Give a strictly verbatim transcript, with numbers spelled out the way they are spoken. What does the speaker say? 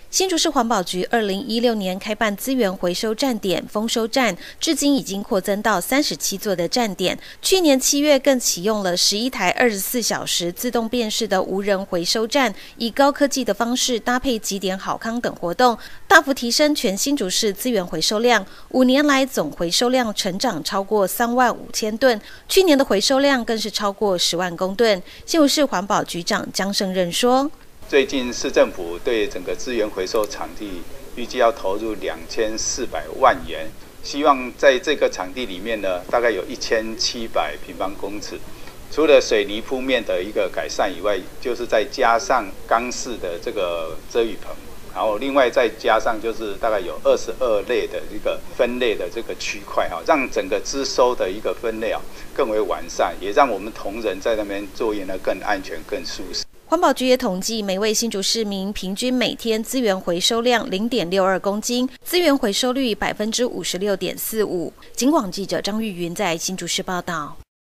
新竹市环保局二零一六年开办资源回收站点丰收站，至今已经扩增到三十七座的站点。去年七月更启用了十一台二十四小时自动辨识的无人回收站，以高科技的方式搭配集点好康等活动，大幅提升全新竹市资源回收量。五年来总回收量成长超过三万五千吨，去年的回收量更是超过十万公吨。新竹市环保局长江胜任说。 最近市政府对整个资源回收场地预计要投入两千四百万元，希望在这个场地里面呢，大概有一千七百平方公尺。除了水泥铺面的一个改善以外，就是再加上钢式的这个遮雨棚，然后另外再加上就是大概有二十二类的一个分类的这个区块哈，让整个资收的一个分类啊更为完善，也让我们同仁在那边作业呢更安全、更舒适。 环保局也统计，每位新竹市民平均每天资源回收量零点六二公斤，资源回收率百分之五十六点四五。警广记者张玉云在新竹市报道。